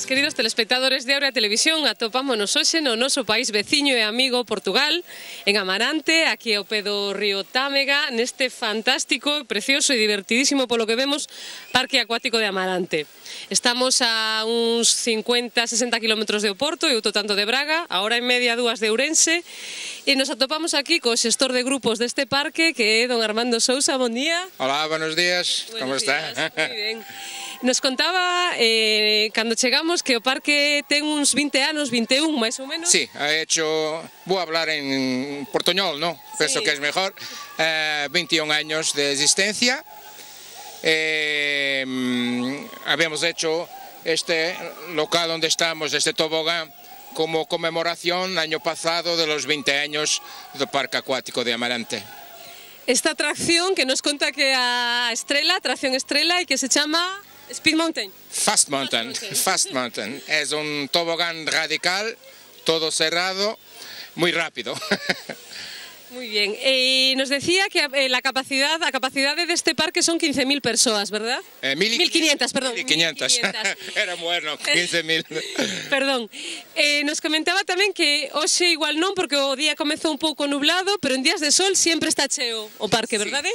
Queridos telespectadores de Aurea Televisión, atopámonos hoxe no noso país veciño e amigo Portugal, en Amarante, aquí ao pé do río Támega, neste fantástico, precioso e divertidísimo, polo que vemos, Parque Acuático de Amarante. Estamos a uns 50-60 kilómetros de Oporto e outro tanto de Braga, a hora e media, dúas de Ourense, e nos atopamos aquí co xestor de grupos deste parque, que é don Armando Sousa. Bon día. Hola, buenos días, ¿cómo está? Moi ben. Nos contaba, cando chegamos, que o parque ten uns 20 anos, 21, máis ou menos. Sí, voy a hablar en portuñol, ¿no? Pienso que es mejor. 21 años de existencia. Habíamos hecho este local donde estamos, este tobogán, como conmemoración año pasado de los 20 años del Parque Acuático de Amarante. Esta atracción que nos conta que a estrela, atracción estrela, e que se chama Speed Mountain. Fast Mountain, Fast Mountain. Es un tobogán radical, todo cerrado, muy rápido. Muy bien. Nos decía que a capacidade deste parque son 15.000 persoas, ¿verdad? 1.500, perdón. 1.500. Era bueno, 15.000. Perdón. Nos comentaba tamén que hoxe igual non, porque o día comezou un pouco nublado, pero en días de sol sempre está cheo o parque, verdade?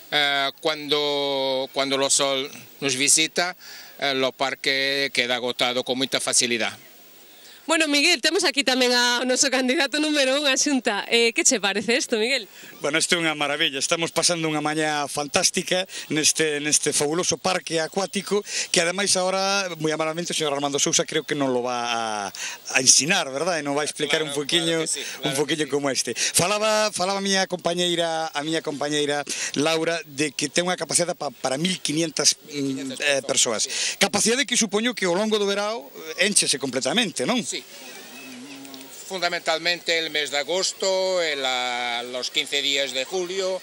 Cuando el sol nos visita, el parque queda agotado con mucha facilidad. Bueno, Miguel, temos aquí tamén ao noso candidato número 1 a Xunta. Que che parece isto, Miguel? Bueno, isto é unha maravilla. Estamos pasando unha mañá fantástica neste fabuloso parque acuático que ademais agora, moi amablemente, o señor Armando Sousa creo que non lo va a ensinar, verdad? E non vai explicar un poquinho como este. Falaba a miña compañeira Laura de que ten unha capacidade para 1.500 persoas. Capacidade que supoño que ao longo do verao enchese completamente, non? Sí, fundamentalmente el mes de agosto, los 15 días de julio,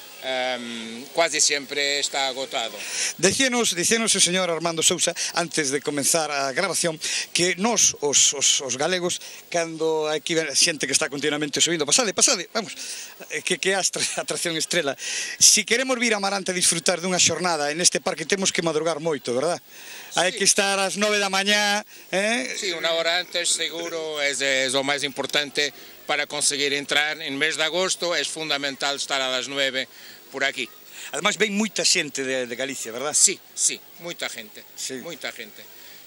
casi siempre está agotado. Decíanos o señor Armando Sousa, antes de comenzar a grabación, que nós, os galegos, cando aquí ven xente que está continuamente subindo, pasade, vamos, que é a atracción estrela, si queremos vir a Amarante a disfrutar dunha xornada en este parque, temos que madrugar moito, verdad? Hai que estar ás 9 da mañá. Sí, una hora antes seguro es lo más importante para conseguir entrar. En mes de agosto es fundamental estar a las 9 por aquí. Además ven moita xente de Galicia, verdad? Sí, mucha gente, mucha gente.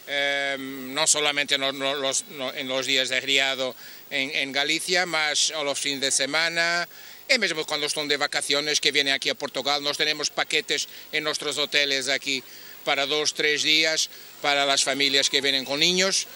No solamente en los días de criado en Galicia, más a los fines de semana, y mismo cuando están de vacaciones que vienen aquí a Portugal. Nos tenemos paquetes en nuestros hoteles aquí para 2-3 días para las familias que vienen con niños.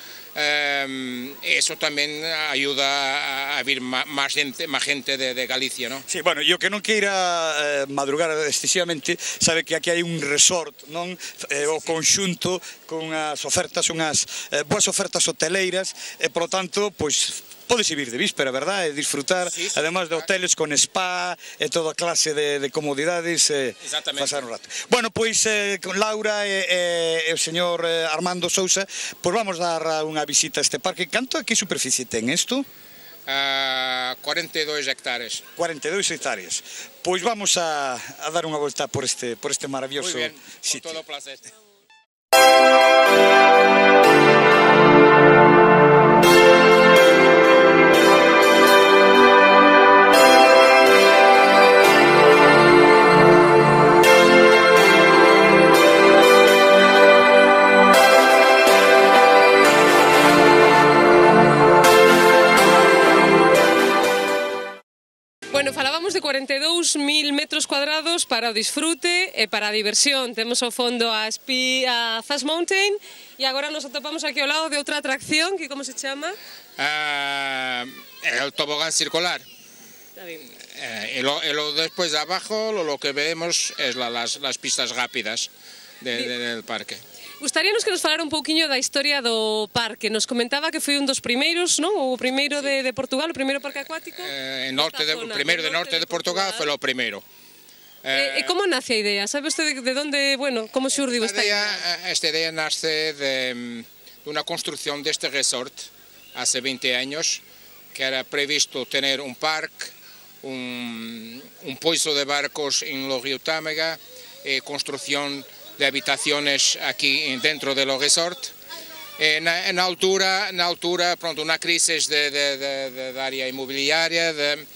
Eso también ayuda a vir más gente de Galicia, ¿no? Sí, bueno, yo que non queira madrugar excesivamente, sabe que aquí hai un resort, non? O conxunto con as ofertas, unhas boas ofertas hoteleiras, e, polo tanto, pois, podes vir de víspera, verdad? E disfrutar, además de hoteles con spa e toda clase de comodidades, pasar un rato. Bueno, pois con Laura e o señor Armando Sousa, pois vamos dar unha visita a este parque. Canto a que superficie ten isto? 42 hectáreas. 42 hectáreas. Pois vamos a dar unha volta por este maravilloso sitio. Con todo placer. Bueno, falábamos de 42.000 metros cuadrados para o disfrute e para a diversión. Temos ao fondo a Fast Mountain e agora nos atopamos aquí ao lado de outra atracción que como se chama? El tobogán circular. Está bien. Después de abajo lo que vemos es las pistas rápidas del parque. Gustaríanos que nos falara un pouquiño da historia do parque. Nos comentaba que foi un dos primeiros, non? O primeiro de Portugal, o primeiro parque acuático. O primeiro de norte de Portugal foi o primeiro. E como nace a idea? Sabe usted de onde, bueno, como xurdiu esta idea? Esta idea nace de unha construcción deste resort hace 20 años, que era previsto tener un parque, un poiso de barcos en el río Támega, construcción de habitaciones aquí dentro del resort, Na altura, pronto, una crisis de área inmobiliaria,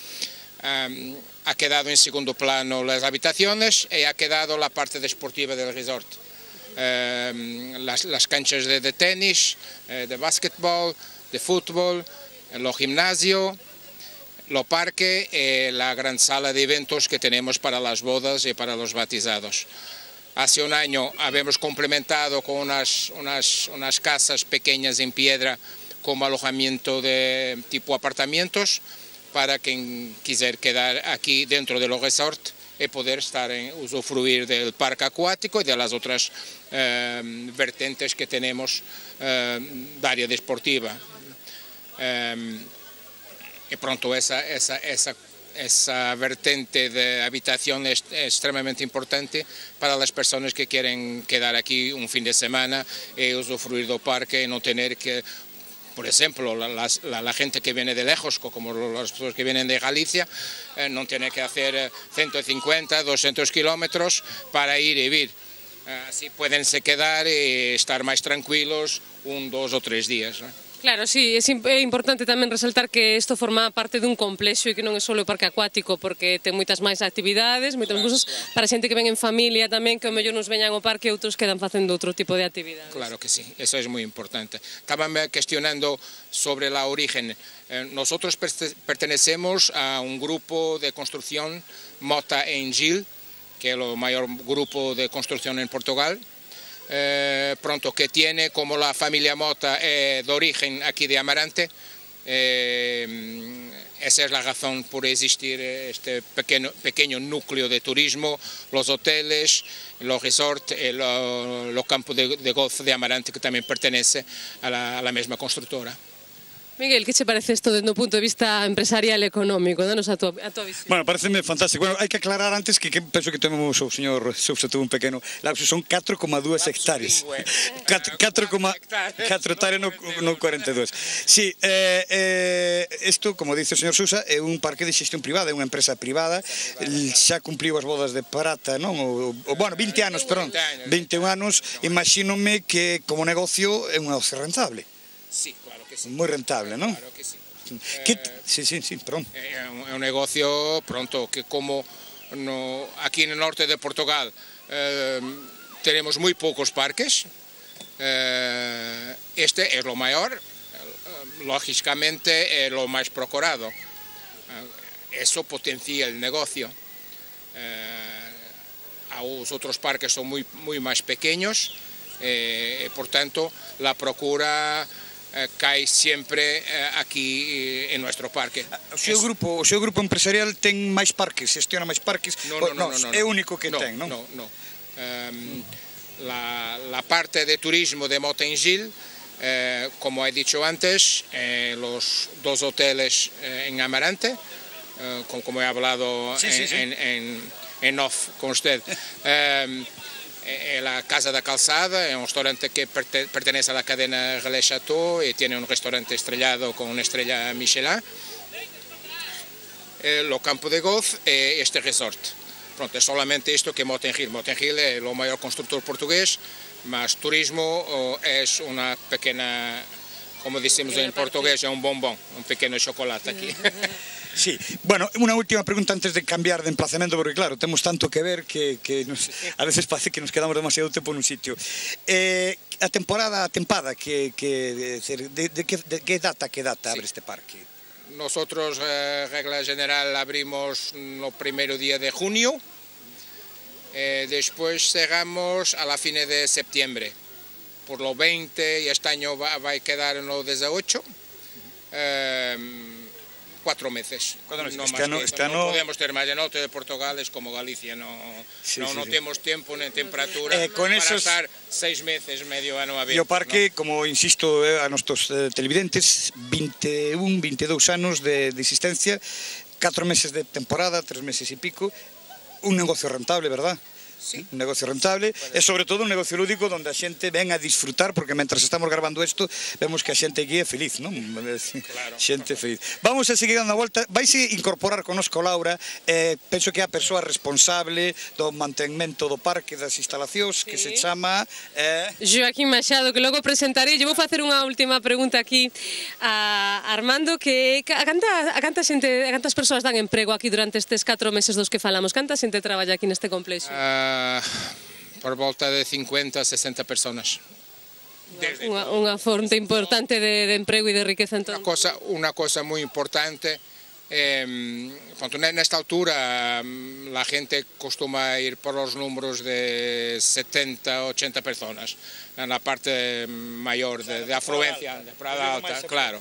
ha quedado en segundo plano las habitaciones y ha quedado la parte deportiva del resort. Las canchas de tenis, de básquetbol, de fútbol, los gimnasios, los parques y la gran sala de eventos que tenemos para las bodas y para los bautizados. Hace un año habíamos complementado con unas casas pequeñas en piedra como alojamiento de tipo apartamentos para quien quisiera quedar aquí dentro de los resorts y poder usufruir del parque acuático y de las otras vertientes que tenemos de área deportiva. Y pronto esa vertiente de habitación es extremadamente importante para las personas que quieren quedar aquí un fin de semana y usufruir del parque y no tener que, por ejemplo, la gente que viene de lejos, como las personas que vienen de Galicia, no tiene que hacer 150, 200 kilómetros para ir y vivir. Así pueden quedar y estar más tranquilos 1, 2 o 3 días, ¿no? Claro, sí, é importante tamén resaltar que isto forma parte dun complexo e que non é só o parque acuático, porque ten moitas máis actividades, moitas cousas para xente que ven en familia tamén, que ao mellor nos veñan ao parque e outros quedan facendo outro tipo de actividades. Claro que sí, eso es muy importante. Estaban cuestionando sobre la origen. Nosotros pertenecemos a un grupo de construcción Mota Engil, que é o maior grupo de construcción en Portugal. Pronto, que tiene como la familia Mota de origen aquí de Amarante. Esa es la razón por existir este pequeño núcleo de turismo, los hoteles, los resorts, los campos de golf de Amarante, que también pertenece a la misma constructora. Miguel, que che parece isto desde o punto de vista empresarial e económico? Danos a tua visión. Bueno, pareceme fantástico. Bueno, hai que aclarar antes que penso que temos o señor Sousa tuvo un pequeno lapsus, son 4,2 hectáreas. 4 hectáreas no 42. Sí, isto, como dice o señor Sousa, é un parque de xestión privada, é unha empresa privada, xa cumpliu as bodas de prata, non? Bueno, 20 anos, perdón, 21 anos, imagínome que como negocio é un negocio rentable. Sí, claro que sí. Muy rentable, ¿no? Claro que sí. Sí, pronto. Es un negocio, pronto, que como aquí en el norte de Portugal tenemos muy pocos parques, este es lo mayor, lógicamente es lo más procurado. Eso potencia el negocio. Los otros parques son muy más pequeños, por tanto la procura cae sempre aquí en nuestro parque. O seu grupo empresarial ten máis parques, xestiona máis parques? No. É o único que ten, non? No. La parte de turismo de Mota Engil, como he dicho antes, los 2 hoteles en Amarante, como he hablado en off con usted, la Casa da Calzada, es un restaurante que pertenece a la cadena Relais Chateau y tiene un restaurante estrellado con una estrella Michelin. Los campos de golf y este resort. Pronto, es solamente esto que Mota Engil. Mota Engil es el mayor constructor portugués, más turismo es una pequeña, como decimos en portugués, es un bombón, un pequeño chocolate aquí. Sí, bueno, unha última pregunta antes de cambiar de emplazamento, porque claro, temos tanto que ver que a veces parece que nos quedamos demasiado tempo nun sitio. A tempada, de que data abre este parque? Nosotros, regla general, abrimos el primer día de junio, después cerramos a la fin de septiembre, por los 20, y este año va a quedar en los 18. 4 meses. No podemos ter máis. En norte de Portugal es como Galicia, no temos tempo nem temperatura para estar 6 meses, medio ano a ver. E o parque, como insisto a nostos televidentes, 21, 22 anos de existencia, 4 meses de temporada, 3 meses e pico, un negocio rentable, verdad? un negocio rentable e sobre todo un negocio lúdico onde a xente ven a disfrutar, porque mentras estamos grabando isto vemos que a xente aquí é feliz, non? Claro. Xente feliz. Vamos a seguir dando a volta, vaise incorporar conosco Laura, penso que é a persoa responsable do mantenimento do parque, das instalacións, que se chama Joaquín Machado, que logo presentarei. Eu vou facer unha última pregunta aquí a Armando, que a cantas persoas dan emprego aquí durante estes 4 meses dos que falamos? Canta xente traballa aquí neste complexo? Por volta de 50 a 60 personas. Unha fonte importante de emprego e de riqueza entón. Una cosa muy importante, nesta altura la gente costuma ir por los números de 70, 80 personas, en la parte mayor de afluencia, de Prada Alta, claro.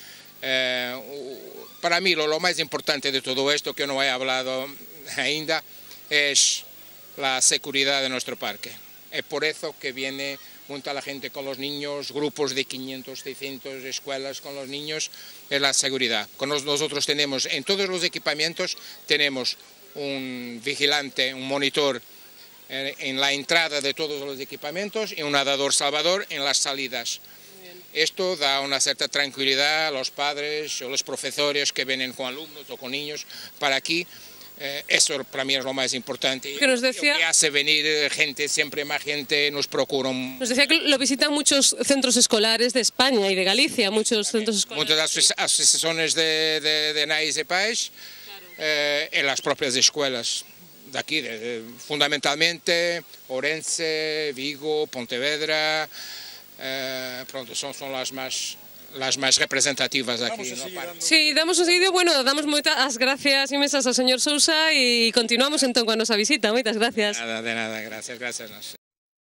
Para mí lo más importante de todo esto, que no he hablado ainda, es la seguridad de nuestro parque. Es por eso que viene mucha la gente con los niños, grupos de 500, 600 escuelas con los niños, es la seguridad. Nosotros tenemos, en todos los equipamientos, tenemos un vigilante, un monitor en la entrada de todos los equipamientos y un nadador salvador en las salidas. Esto da una cierta tranquilidad a los padres o los profesores que vienen con alumnos o con niños para aquí. Eso para mí es lo más importante. Que nos decía, que hace venir gente, siempre más gente, nos procuran. Nos decía que lo visitan muchos centros escolares de España y de Galicia, muchos centros escolares. Muchas asociaciones de nais y pais, en las propias escuelas de aquí, fundamentalmente Orense, Vigo, Pontevedra, son las más representativas aquí. Sí, damos un seguido, bueno, damos moitas gracias inmensas ao señor Sousa e continuamos entón coa nosa visita. Moitas gracias. De nada, gracias.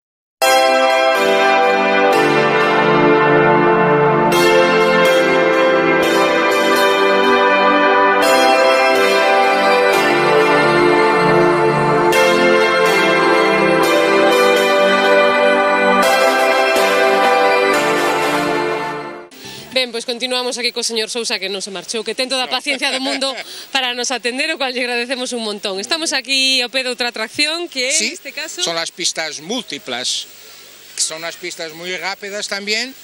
Ben, pois continuamos aquí co señor Sousa, que non se marchou, que ten toda a paciencia do mundo para nos atender, o cual lle agradecemos un montón. Estamos aquí ao pé de outra atracción, que sí, neste caso... son las pistas múltiplas, son unas pistas muy rápidas también,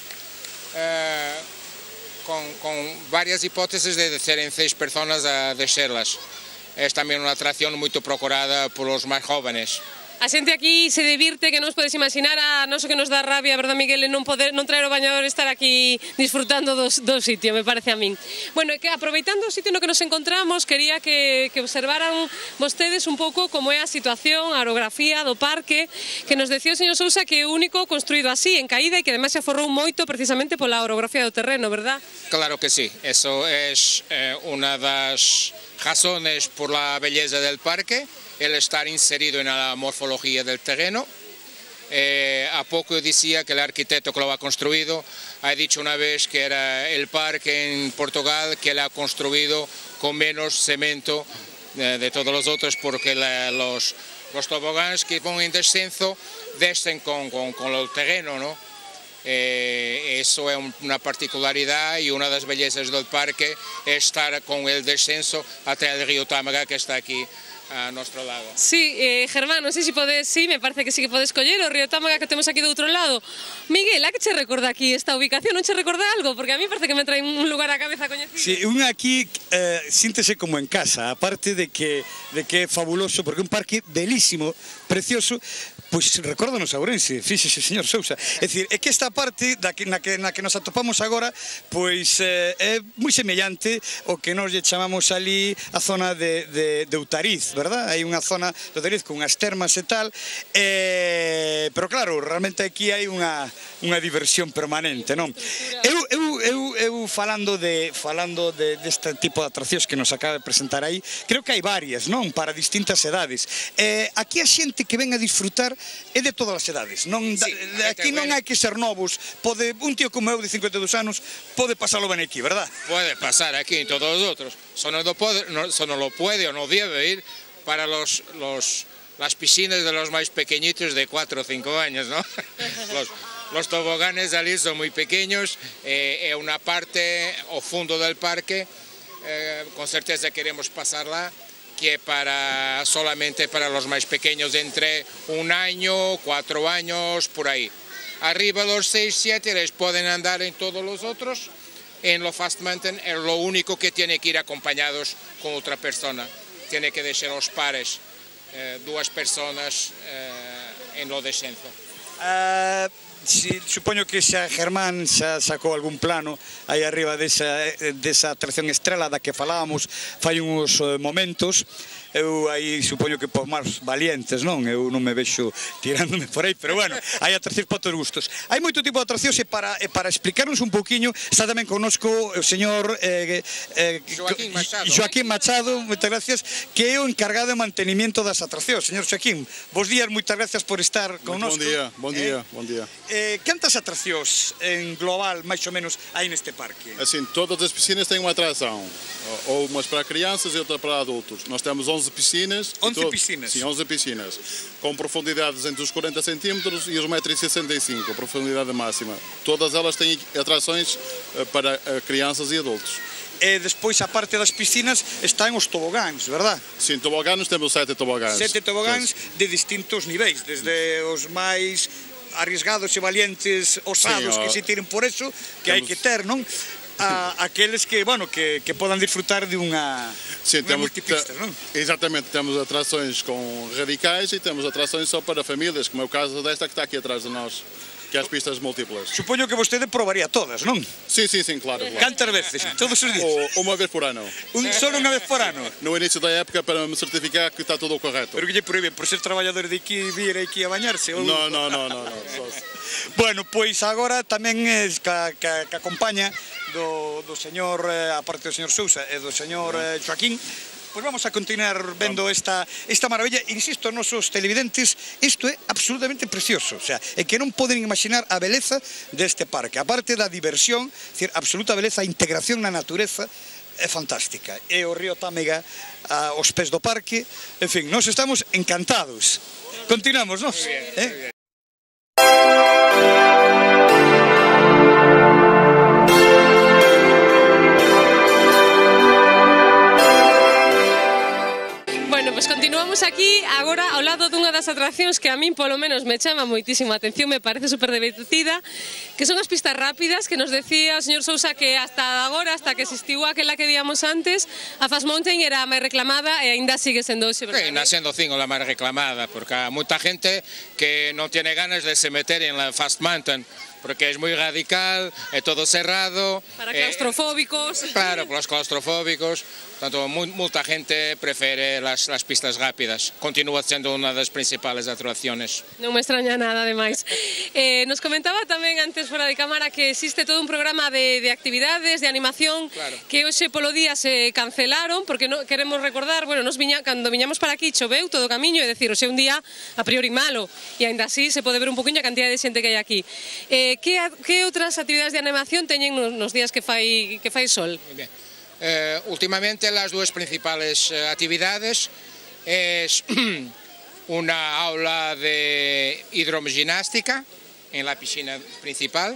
con varias hipótesis de ser en 6 personas a descerlas. Es también una atracción muy procurada por los más jóvenes. A xente aquí se divirte, que non os podes imaginar, a noso que nos dá rabia, verdad, Miguel, non traer o bañador e estar aquí disfrutando do sitio, me parece a min. Bueno, que aproveitando o sitio no que nos encontramos, quería que observaran vostedes un pouco como é a situación, a orografía do parque, que nos decía o señor Sousa que é o único construído así, en caída, e que ademais se aforrou moito precisamente pola orografía do terreno, verdad? Claro que sí, eso es una das razones por la belleza del parque, el estar inserido en la morfología del terreno. A poco decía que el arquitecto que lo ha construido ha dicho una vez que era el parque en Portugal que le ha construido con menos cemento de todos los otros, porque los toboganes que van en descenso descen con el terreno, ¿no? Eso es una particularidad, y una de las bellezas del parque es estar con el descenso hasta el río Támega, que está aquí a nuestro lado. Sí, Germán, non sei se podes, sí, me parece que sí que podes coller o río Támega que temos aquí do outro lado. Miguel, a que che recorda aquí esta ubicación? Non che recorda algo? Porque a mí parece que me trae un lugar á cabeza coñecido. Sí, un aquí síntese como en casa, aparte de que é fabuloso, porque é un parque belísimo, precioso. Pois recórdanos a Ourense, fíxese, señor Sousa. É dicir, é que esta parte na que nos atopamos agora, pois é moi semellante o que nos lle chamamos ali a zona de Outariz, verdad? Hai unha zona de Outariz con unhas termas e tal, pero claro, realmente aquí hai unha diversión permanente, non? Eu falando deste tipo de atraccións que nos acaba de presentar aí, creo que hai varias, non? Para distintas edades. Aquí a xente que ven a disfrutar é de todas as edades, non? Aquí non hai que ser novos, un tío como eu de 52 anos pode pasalo ben aquí, verdad? Puede pasar aquí en todos os outros, só non lo puede ou non debe ir para las piscinas de los máis pequeñitos de 4 o 5 años, ¿no? Los toboganes ali son moi pequeños, é unha parte ao fundo del parque, con certeza queremos pasar lá, que é solamente para los más pequeños, entre 1 año, 4 años, por ahí. Arriba los 6, 7 les pueden andar en todos los otros. En lo Fast Mountain es lo único que tiene que ir acompañados con otra persona. Tiene que dejar los pares, 2 personas en lo descenso. Supoño que xa Germán xa sacou algún plano aí arriba desa atracción estrela da que falábamos fai uns momentos. Eu aí supoño que por máis valientes, non? Eu non me vexo tirándome por aí, pero bueno, hai atraccións para todos os gustos. Hai moito tipo de atraccións e para explicarnos un poquinho está tamén connosco o señor Joaquín Machado, moitas gracias, que é o encargado de mantenimiento das atraccións. Señor Joaquín, bos días, moitas gracias por estar connosco. Bon día. Cantas atraccións en global, máis ou menos, hai neste parque? Assim, todas as piscinas têm uma atração, ou umas para crianças e outra para adultos. Nós temos 11 piscinas. 11 piscinas? Sim, 11 piscinas, com profundidades entre os 40 centímetros e os 1,65 m, a profundidade máxima. Todas elas têm atrações para crianças e adultos. E despois, a parte das piscinas, están os tobogáns, verdad? Sim, toboganos, temos 7 tobogáns. 7 tobogáns de distintos niveis, desde os máis arriesgados e valientes, osados, que se tiren por eso, que hai que ter, non? A aqueles que, bueno, que podan disfrutar de unha multipistas, non? Exatamente, temos atrações com radicais e temos atrações só para famílias, como é o caso desta que está aqui atrás de nós, que é as pistas múltiplas. Supoño que vostede probaría todas, non? Sim, claro. Cantas veces? Todos os días? Uma vez por ano. Só unha vez por ano? No início da época, para me certificar que está tudo correto. Pero que lle proíben por ser traballador de aquí vir aquí a bañarse? Non. Bueno, pois agora tamén que acompaña do señor, aparte do señor Sousa e do señor Joaquín, pois vamos a continuar vendo esta maravilla. Insisto, nosos televidentes, isto é absolutamente precioso, o sea, é que non poden imaginar a beleza deste parque, aparte da diversión, decir, absoluta beleza, a integración na natureza é fantástica, e o río Támega aos pés do parque, en fin, nós estamos encantados. Continuamos, nós? Pois continuamos aquí agora ao lado dunha das atraccións que a min polo menos me chama moitísimo a atención, me parece super divertida, que son as pistas rápidas, que nos decía o señor Sousa que hasta agora, hasta que existiu aquela que víamos antes, a Fast Mountain era a máis reclamada e aínda sigue sendo hoxe, verdade? Ainda sendo a máis reclamada, porque hai moita gente que non tiene ganas de se meter en la Fast Mountain, porque es muy radical, es todo cerrado. Para claustrofóbicos. Claro, para los claustrofóbicos. Tanto, mucha gente prefiere las pistas rápidas. Continúa siendo una de las principales atracciones. Non me extraña nada, ademais. Nos comentaba tamén antes fora de cámara que existe todo un programa de actividades, de animación, claro, que hoxe polo día se cancelaron, porque non queremos recordar, bueno, cando viñamos para aquí choveu todo o camiño, é dicir, hoxe é un día a priori malo, e aínda así se pode ver un poquinho a cantidad de xente que hai aquí. Que outras actividades de animación teñen nos días que fai sol? Muy bien. Últimamente las dos principales actividades es una aula de hidroginástica en la piscina principal,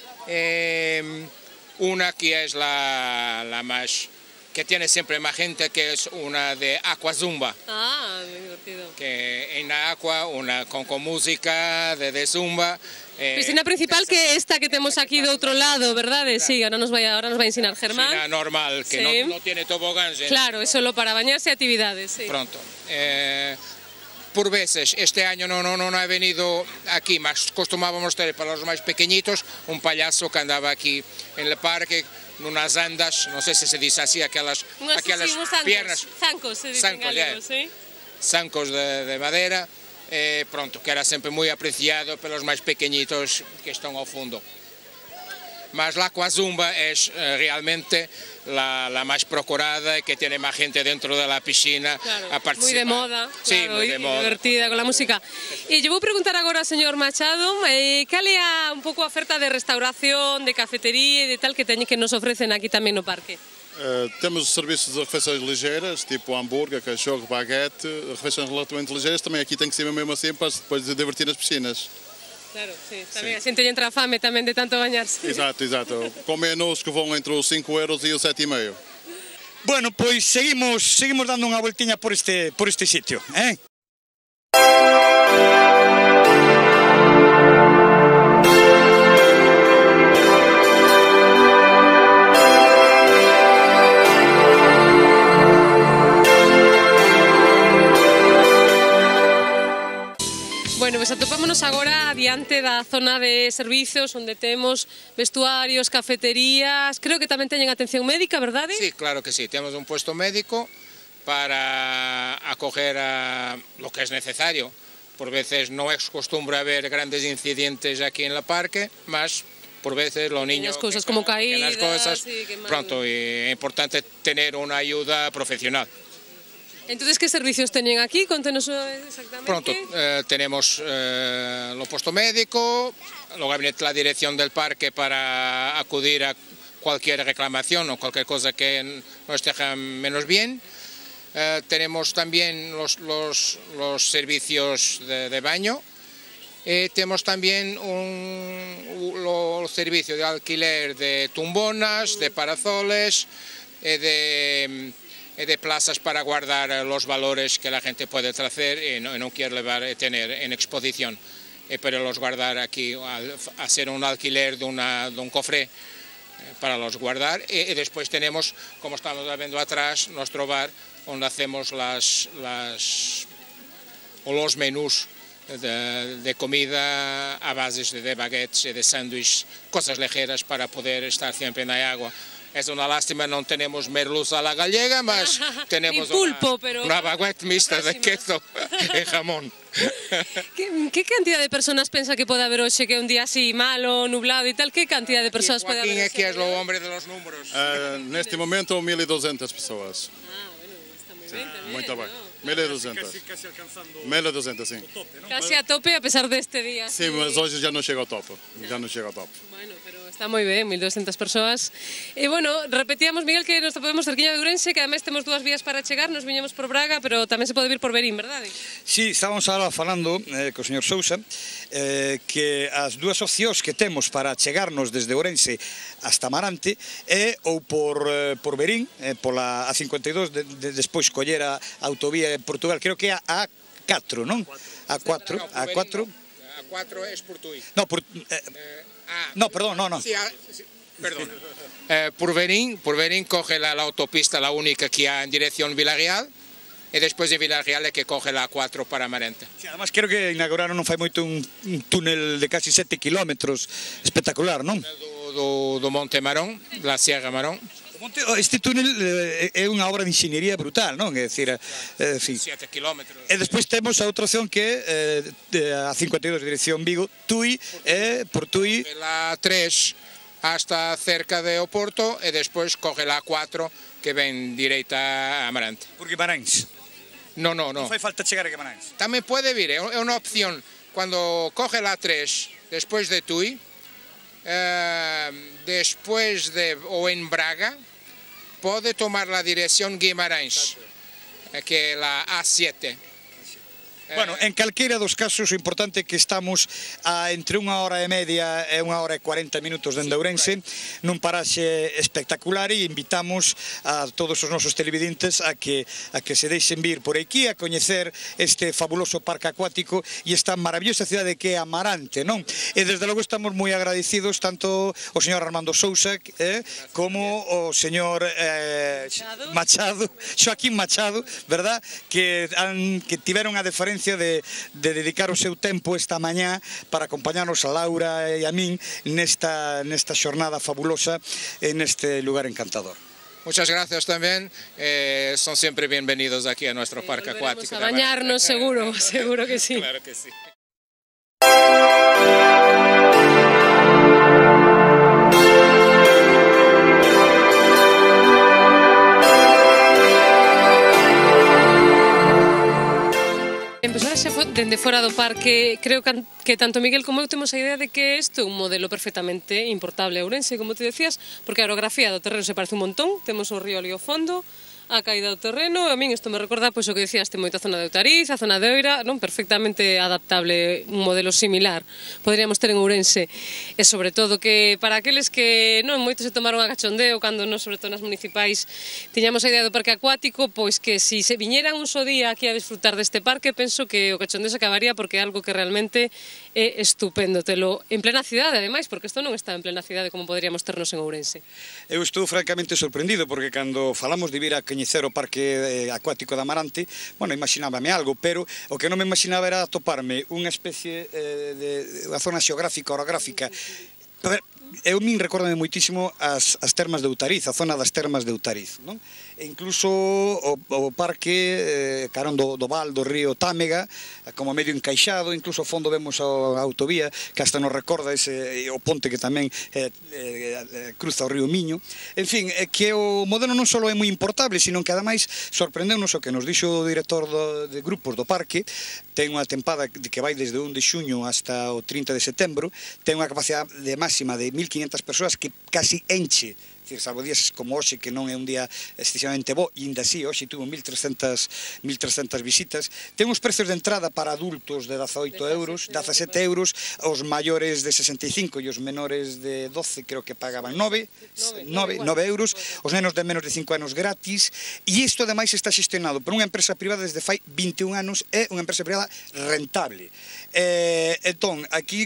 una que es la más, que tiene siempre más gente, que es una de aquazumba. Ah, muy divertido. Que en la agua, una con música de zumba. Piscina principal que é esta que temos aquí do outro lado, verdade? Sí, ahora nos vai a ensinar Germán. Piscina normal, que sí, no tiene tobogáns. Claro, é solo para bañarse e actividades, sí. Pronto. Por veces, este año no ha venido aquí, mas costumábamos ter para los máis pequeñitos un payaso que andaba aquí en el parque, nunas andas, non sei se se dice así, aquelas piernas. Zancos, se dicen galegos, sí. Zancos de madera. Pronto, que era sempre moi apreciado pelos máis pequeñitos que están ao fundo. Mas la aquazumba é realmente la máis procurada e que tiene máis gente dentro de la piscina. Claro, moi de moda, sí, claro, moi de moda, divertida con la música. E lle vou preguntar agora ao señor Machado, cal é un pouco a oferta de restauración, de cafetería e de tal que nos ofrecen aquí tamén no parque? Temos serviços de refeições ligeiras, tipo hambúrguer, cachorro, baguete, refeições relativamente ligeiras, também aqui tem que ser mesmo assim para depois de divertir as piscinas. Claro, sí, tamén a xente lle entra a fame tamén de tanto bañarse. Exato. Com menús que vão entre os 5 € e os 7,5 €. Bueno, pois seguimos dando unha voltiña por este sitio, eh? Bueno, pois atopámonos agora diante da zona de servizos onde temos vestuarios, cafeterías, creo que tamén teñen atención médica, verdade? Sí, claro que sí, temos un puesto médico para acoger a lo que es necesario. Por veces no es costumbre haber grandes incidentes aquí en el parque, más por veces los niños... Las cosas como caídas... Pronto, y es importante tener una ayuda profesional. Entonces, ¿qué servicios tenían aquí? Contenos exactamente. Pronto, tenemos lo puesto médico, lo gabinete, la dirección del parque para acudir a cualquier reclamación o cualquier cosa que nos esté menos bien. Tenemos también los servicios de baño. Tenemos también los servicios de alquiler de tumbonas, de parasoles, de plazas para guardar los valores que la gente puede traer y no quiere tener en exposición, pero los guardar aquí, hacer un alquiler de un cofre para los guardar. Y después tenemos, como estamos viendo atrás, nuestro bar, donde hacemos los menús de comida a bases de baguettes y de sándwiches, cosas ligeras para poder estar siempre en la agua. Es una lástima, no tenemos merluza a la gallega, mas tenemos pulpo, una baguette mixta de queso y jamón. ¿Qué cantidad de personas piensa que puede haber hoy, que un día así malo, nublado y tal? ¿Qué cantidad de personas puede haber? Joaquín aquí es el hombre de los números. Neste momento, 1.200 pessoas. Ah, bueno, está muy bien también, Muito bem. ¿no? 1.200. Casi alcanzando 1.200, sim. o tope, ¿no? Casi a tope a pesar de este día. Sim, mas hoje já não chega ao topo. Já não chega ao topo. Bueno, pero está moi ben, 1.200 persoas. E, bueno, repetíamos, Miguel, que nos topemos cerquiña de Ourense, que además temos dúas vías para chegar, nos viñemos por Braga, pero tamén se pode vir por Verín, verdade? Sí, estábamos ahora falando co señor Sousa que as dúas opcións que temos para chegarnos desde Ourense hasta Amarante é ou por Verín, pola A52, despois coller a autovía en Portugal, creo que é a A4, non? A4, A4. A4 es por Tui. No, no, perdón, no. Sí, perdón. Por Verín coge la autopista, la única que hay en dirección Vilareal, y después de Vilareal es que coge la A4 para Amarante. Sí, además creo que inauguraron non fai moito un túnel de casi 7 kilómetros espectacular, non? Do Monte Marón, la Sierra Marón. Este túnel é unha obra de inxeniería brutal, non? É dicir, 7 kilómetros. E despois temos a outra opción que é a 52 dirección Vigo, Tui, por Tui. La 3 hasta cerca de Oporto e despois coge la 4 que ven direita a Amarante. Por Guimarães. No. Non fai falta chegar a Guimarães. Tamén pode vir, é unha opción. Cando coge la 3 despois de Tui, después o en Braga, puede tomar la dirección Guimarães, que es la A7. Bueno, en calqueira dos casos o importante é que estamos a entre 1 hora e media e 1 hora e 40 minutos dende Ourense nun paraxe espectacular e invitamos a todos os nosos televidentes a que se deixen vir por aquí a coñecer este fabuloso parque acuático e esta maravillosa cidade que é Amarante, non? E desde logo estamos moi agradecidos tanto o señor Armando Sousa como o señor Machado, Joaquín Machado, verdad? Que tiveron a deferencia de dedicar o seu tempo esta mañá para acompañarnos a Laura e a min nesta xornada fabulosa en este lugar encantador. Muchas gracias también, son siempre bienvenidos aquí a nuestro parque acuático. A bañarnos seguro que sí. Claro que sí. Dende fora do parque, creo que tanto Miguel como eu temos a idea de que isto é un modelo perfectamente importable a Ourense, como te decías, porque a orografía do terreno se parece un montón, temos o río ali ao fondo, a caída do terreno, a min isto me recorda pois o que dicíaste moito a zona de Outariz, a zona de Oira, non, perfectamente adaptable, un modelo similar poderíamos ter en Ourense, e sobre todo que para aqueles que non moitos se tomaron a cachondeo cando nos, sobre todo nas municipais, tiñamos a idea do parque acuático, pois que si se viñeran un só día aquí a disfrutar deste parque, penso que o cachondeo se acabaría porque é algo que realmente é estupendo telo en plena cidade, ademais, porque isto non está en plena cidade como poderíamos ternos en Ourense. Eu estou francamente sorprendido porque cando falamos de vir a coñecer o parque acuático de Amarante, bueno, imaginábame algo, pero o que non me imaginaba era toparme unha especie de zona xeográfica, orográfica. Eu min recórdame moitísimo as termas de Outariz, a zona das termas de Outariz, non? E incluso o parque carón do val do río Támega, como medio encaixado, incluso ao fondo vemos a autovía que hasta nos recorda o ponte que tamén cruza o río Miño. En fin, que o modelo non só é moi importable, sino que ademais sorprendeunos o que nos dixo o director de grupos do parque. Ten unha tempada que vai desde o 1 de xuño hasta o 30 de setembro, ten unha capacidade máxima de 1.500 persoas que casi enche, salvo días como hoxe, que non é un día excesivamente bo, e ainda así, hoxe tuvo 1.300 visitas. Ten uns precios de entrada para adultos de 18 euros, 17 euros, os maiores de 65 e os menores de 12 creo que pagaban 9 euros, os nenos de menos de 5 anos gratis, e isto ademais está xestionado por unha empresa privada desde fai 21 anos, é unha empresa privada rentable. Entón, aquí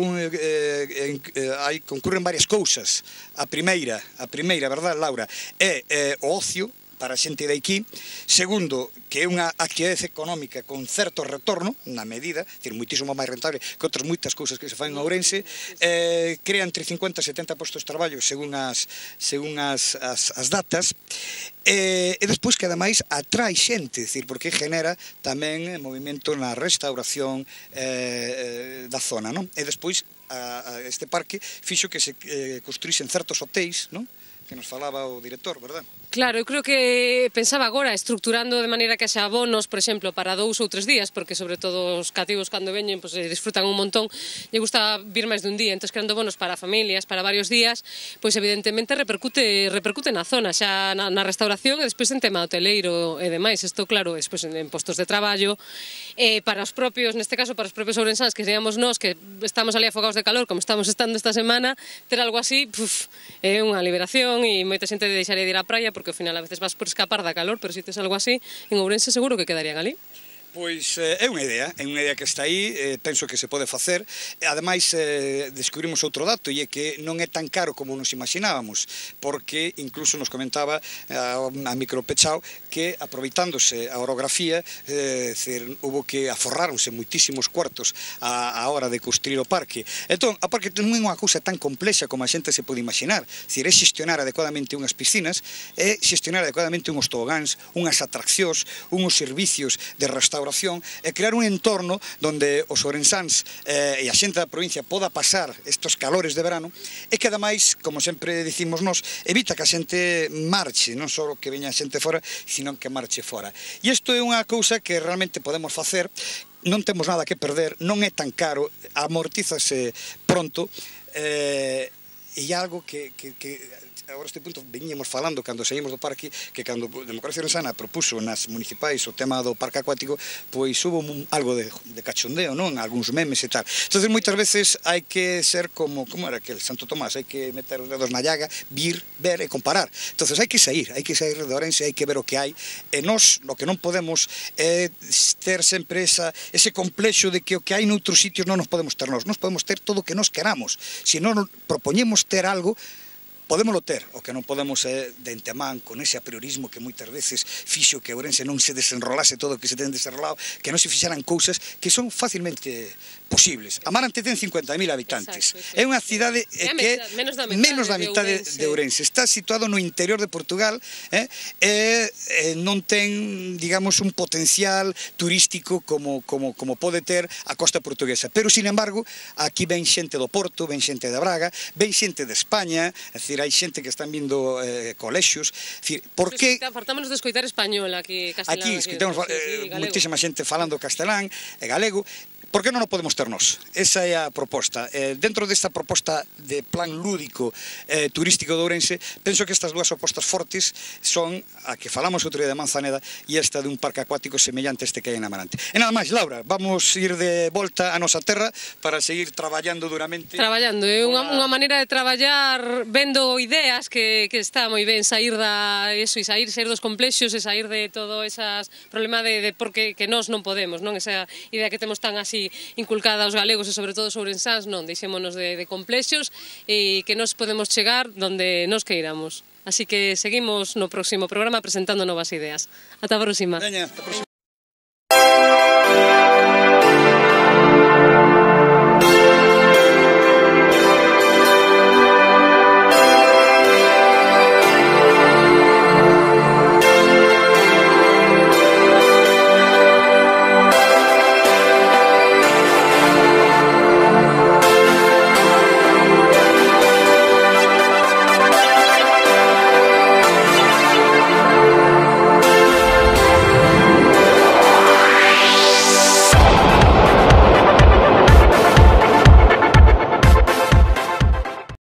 concurren varias cousas. A primeira, verdad, Laura, é o ocio para a xente de aquí. Segundo, que é unha actividade económica con certo retorno, na medida, moitísimo máis rentable que outras moitas cousas que se fan en Ourense, crea entre 50 e 70 postos de traballo según as datas, e despois que ademais atrae xente, porque genera tamén movimento na restauración da zona, non? E despois este parque fixo que se construísen certos hotéis, non? Que nos falaba o director, verdad? Claro, eu creo que pensaba agora estructurando de maneira que xa abonos, por exemplo, para 2 ou 3 días, porque sobre todo os cativos cando veñen disfrutan un montón, lle gusta vir máis dun día, entón creando bonos para familias, para varios días, pois evidentemente repercute na zona, xa na restauración e despois en tema hoteleiro e demais. Isto claro, despois en postos de traballo, para os propios, neste caso para os propios ourensáns, que seríamos nós que estamos ali afogados de calor, como estamos estando esta semana, ter algo así, é unha liberación, e moita xente deixaría de ir á praia porque ao final a veces vas por escapar da calor, pero se tes algo así, en Ourense seguro que quedarían ali. Pois é unha idea que está aí, penso que se pode facer. Ademais, descubrimos outro dato, e é que non é tan caro como nos imaginábamos, porque incluso nos comentaba a micropechao que, aproveitándose a orografía, hubo que aforráronse moitísimos cuartos a hora de construir o parque. Entón, a parque non é unha cousa tan complexa como a xente se pode imaginar, é xestionar adecuadamente unhas piscinas, é xestionar adecuadamente unhos tobogáns, unhas atraccións, unhos servicios de restauración, e crear un entorno onde os ourensáns e a xente da provincia poda pasar estes calores de verano, e que ademais, como sempre dicimos nós, evita que a xente marche, non só que veña a xente fora, sino que marche fora. E isto é unha cousa que realmente podemos facer, non temos nada que perder, non é tan caro, amortízase pronto, e é algo que agora este punto veníamos falando cando saímos do parque, que cando Democracia Ourensana propuso nas municipais o tema do parque acuático, pois hubo algo de cachondeo, non? Algúns memes e tal. Entón, moitas veces hai que ser como era aquel Santo Tomás, hai que meter os dedos na llaga, vir, ver e comparar. Entón, hai que sair de Ourense, hai que ver o que hai, e nós, o que non podemos é ter sempre ese complexo de que o que hai noutros sitios non nos podemos ter nós podemos ter todo o que nos queramos. Se non propoñemos ter algo, podémolo ter, o que non podemos é de entemán con ese apriorismo que moitas veces fixo que Ourense non se desenrolase todo o que se ten desenrolado, que non se fixeran cousas que son facilmente posibles. Amarante ten 50.000 habitantes. É unha cidade que é menos da metade de Ourense. Está situado no interior de Portugal, e non ten, digamos, un potencial turístico como pode ter a costa portuguesa. Pero, sin embargo, aquí ven xente do Porto, ven xente de Braga, ven xente de España, é dicir, hai xente que están vindo colexios. Por que... Fartámonos de escoitar español aquí, castelán. Aquí escoitamos moitísima xente falando castelán e galego. por que non o podemos ter nós? Esa é a proposta. Dentro desta proposta de plan lúdico turístico de Ourense, penso que estas dúas apostas fortes son a que falamos outro día de Manzaneda e esta de un parque acuático semellante a este que hai en Amarante. E nada máis, Laura, vamos ir de volta a nosa terra para seguir traballando duramente. Traballando, é unha maneira de traballar vendo ideas que está moi ben sair dos complexos e sair de todo esas problema de porque que nós non podemos, non? Esa idea que temos tan así inculcada aos galegos e sobre todo os ourensáns, non, deixémonos de complexos e que nós podemos chegar donde nos queiramos. Así que seguimos no próximo programa presentando novas ideas. Ata a próxima. Veña, ata a próxima.